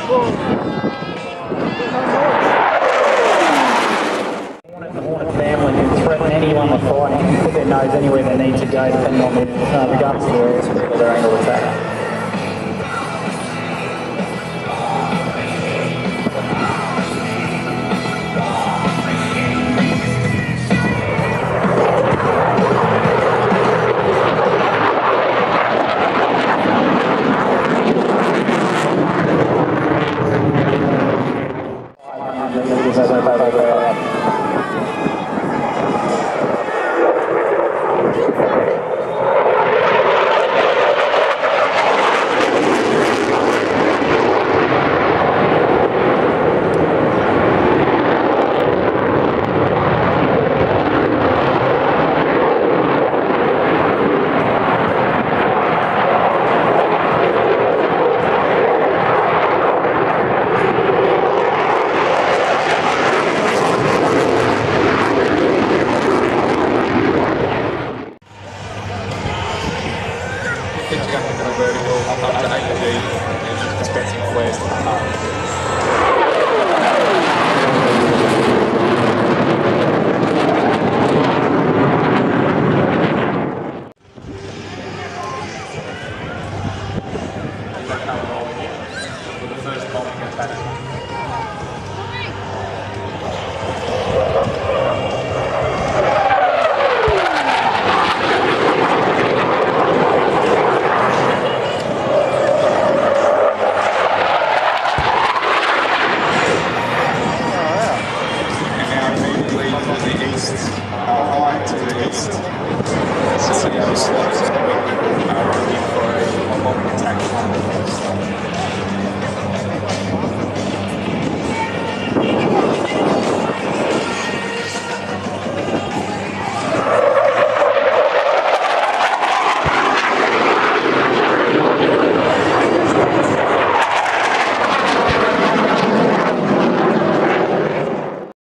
The Hornet family can threaten anyone with fighting, put their nose anywhere they need to go, depending on regardless of their airspeed or their angle of attack. Jumping to the vertical, up to 8G, and just dispensing flares to the heart. With the first bombing attack.